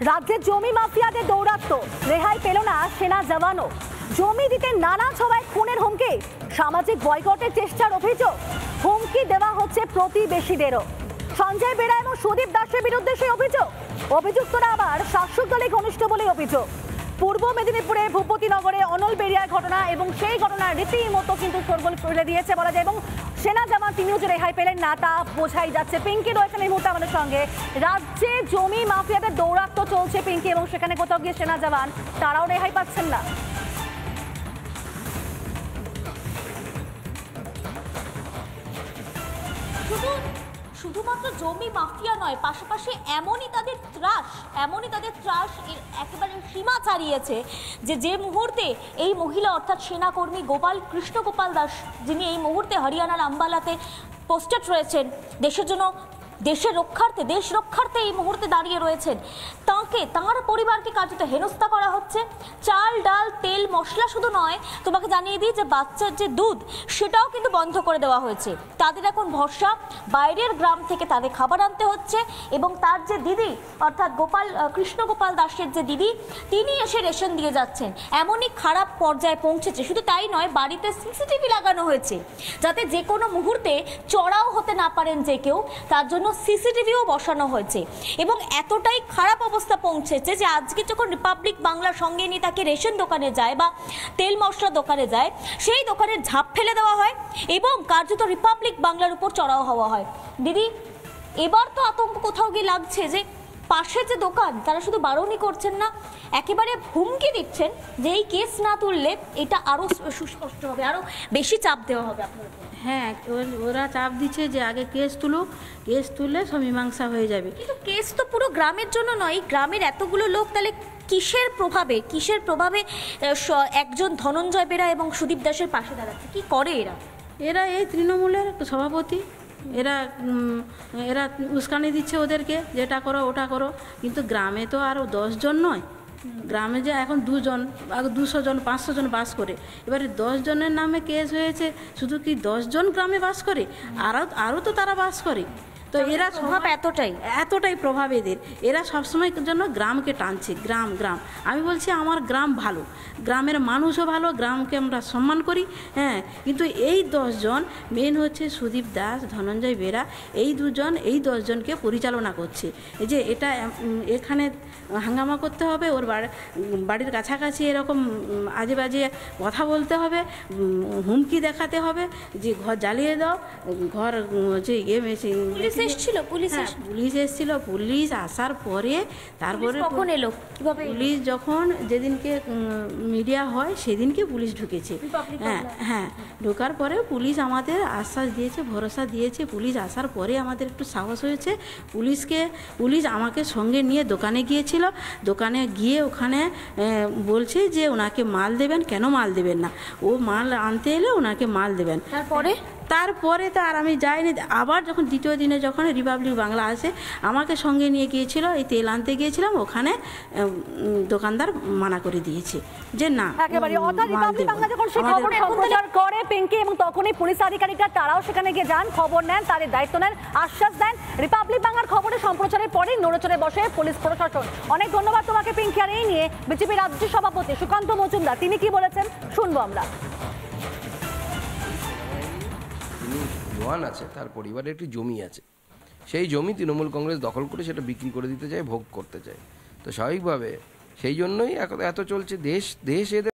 রাজ্যে জমি মাফিয়াদের দৌরাত্ম্য, রেহাই পেল না সেনা জওয়ানও। জমি দিতে নানা ছড়ায় খুনের হুমকি, সামাজিক বয়কটের চেষ্টার অভিযোগ। হুমকি দেওয়া হচ্ছে প্রতিবেশীদেরও। সঞ্জয় বেরা এবং সুদীপ দাসের বিরুদ্ধে সেই অভিযোগ। অভিযুক্তরা আবার শাসক দলে ঘনিষ্ঠ বলে অভিযোগ। পূর্ব মেদিনীপুরে ভূপতিনগরে অনল বেরিয়ার ঘটনা এবং সেই ঘটনার রীতিমতো কিন্তু শোরগোল ফেলে দিয়েছে বলা যায়, এবং সেনা জওয়ান তিনিও যে রেহাই পেলেন না তা বোঝাই যাচ্ছে। পিঙ্কি রয়েছেন এই মুহূর্তে আমাদের সঙ্গে। রাজ্যে জমি মাফিয়াদের দৌরাত্ম্য চলছে পিঙ্কি, এবং সেখানে কোথাও গিয়ে সেনা জওয়ান তারাও রেহাই পাচ্ছেন না। শুধুমাত্র জমি মাফিয়া নয়, পাশাপাশি এমনই তাদের ত্রাস একেবারে সীমা ছাড়িয়েছে যে মুহূর্তে এই মহিলা অর্থাৎ সেনাকর্মী কৃষ্ণ গোপাল দাস, যিনি এই মুহূর্তে হরিয়ানার আম্বালাতে পোস্টেড রয়েছেন দেশের জন্য, দেশ রক্ষার্থে এই মুহূর্তে দাঁড়িয়ে রয়েছেন, তাঁর পরিবারকে কার্যত হেনস্থা করা হচ্ছে। চাল ডাল তেল মশলা শুধু নয়, তোমাকে জানিয়ে দিই যে বাচ্চার যে দুধ সেটাও কিন্তু বন্ধ করে দেওয়া হয়েছে। তাদের এখন ভরসা বাইরের গ্রাম থেকে তাদের খাবার আনতে হচ্ছে, এবং তার যে দিদি অর্থাৎ কৃষ্ণ গোপাল দাসের যে দিদি, তিনি এসে রেশন দিয়ে যাচ্ছেন। এমনই খারাপ পর্যায়ে পৌঁছেছে। শুধু তাই নয়, বাড়িতে সিসিটিভি লাগানো হয়েছে যাতে যে কোনো মুহূর্তে চড়াও হতে না পারেন যে কেউ, তার জন্য সিসিটিভিও বসানো হয়েছে। এবং এতটাই খারাপ অবস্থা পৌঁছেছে যে আজকে যখন রিপাবলিক বাংলার সঙ্গে নিয়ে তাকে রেশন দোকানে যায় বা তেল মশলা দোকানে যায়, সেই দোকানের ঝাঁপ ফেলে দেওয়া হয় এবং কার্যত রিপাবলিক বাংলার উপর চড়াও হওয়া হয়। দিদি, এবার তো আতঙ্ক কোথাও গিয়ে লাগছে যে পাশের যে দোকান তারা শুধু বারণই করছেন না, একেবারে হুমকি দিচ্ছেন যে এই কেস না তুললে এটা আরো সুস্পষ্ট হবে, আরো বেশি চাপ দেওয়া হবে আপনার উপর। হ্যাঁ, ওরা চাপ দিচ্ছে যে আগে কেস তুললে সব মীমাংসা হয়ে যাবে। কিন্তু কেস তো পুরো গ্রামের জন্য নয়, গ্রামের এতগুলো লোক তাহলে কিসের প্রভাবে একজন ধনঞ্জয় বেরা এবং সুদীপ দাসের পাশে দাঁড়াচ্ছে? কি করে এরা এই তৃণমূলের সভাপতি, এরা উস্কানি দিচ্ছে ওদেরকে, যেটা করো ওটা করো। কিন্তু গ্রামে তো আরও 10 জন নয়, গ্রামে যে এখন 2 জন, 200 জন 500 জন বাস করে। এবারে 10 জনের নামে কেস হয়েছে। শুধু কি 10 জন গ্রামে বাস করে? আরও তো তারা বাস করে। তো এরা প্রভাব এতটাই প্রভাব এদের। এরা সবসময় জন্য গ্রামকে টানছে, গ্রাম। আমি বলছি আমার গ্রাম ভালো, গ্রামের মানুষও ভালো, গ্রামকে আমরা সম্মান করি। হ্যাঁ, কিন্তু এই 10 জন মেন হচ্ছে সুদীপ দাস, ধনঞ্জয় বেরা, এই 10 জনকে পরিচালনা করছে। এই যে এটা এখানে হাঙ্গামা করতে হবে, ওর বাড়ির কাছাকাছি এরকম আজে বাজে কথা বলতে হবে, হুমকি দেখাতে হবে যে ঘর জ্বালিয়ে দাও, ঘর যে পুলিশ এসেছিল। পুলিশ আসার পরে তারপরে কখন এলো, পুলিশ যখন যেদিনকে মিডিয়া হয় সেদিনকে পুলিশ ঢুকেছে। হ্যাঁ, ঢোকার পরে পুলিশ আমাদের আশ্বাস দিয়েছে, ভরসা দিয়েছে। পুলিশ আসার পরে আমাদের একটু সাহস হয়েছে। পুলিশ আমাকে সঙ্গে নিয়ে দোকানে গিয়েছিল। দোকানে গিয়ে ওখানে বলছে যে ওনাকে মাল দেবেন। কেন মাল দেবেন না? ও মাল আনতে এলে ওনাকে মাল দেবেন। তারপরে তো আর আমি যাইনি। আবার যখন দ্বিতীয় দিনে যখন রিপাবলিক বাংলা আসে, আমাকে সঙ্গে নিয়ে গিয়েছিল, এই তেল আনতে গিয়েছিলাম, ওখানে দোকানদার মানা করে দিয়েছে যে না। একেবারে রিপাবলিক বাংলা যখন সেই খবর সম্প্রচার করে পিঙ্কি, এবং তখনই পুলিশ আধিকারিকরা তারাও সেখানে গিয়ে যান, খবর নেন, তাদের দায়িত্ব নেন, আশ্বাস দেন। রিপাবলিক বাংলার খবরের সম্প্রচারের পরেই নড়েচড়ে বসে পুলিশ প্রশাসন। অনেক ধন্যবাদ তোমাকে পিঙ্কি। আর এই নিয়ে বিজেপি রাজ্য সভাপতি সুকান্ত মজুমদার তিনি কি বলেছেন শুনবো আমরা। জওয়ান আছে, তার পরিবারে একটি জমি আছে, সেই জমি তৃণমূল কংগ্রেস দখল করে সেটা বিক্রি করে দিতে চায়, ভোগ করতে চায়। তো স্বাভাবিকভাবে সেই জন্যই এত চলছে। দেশ এদের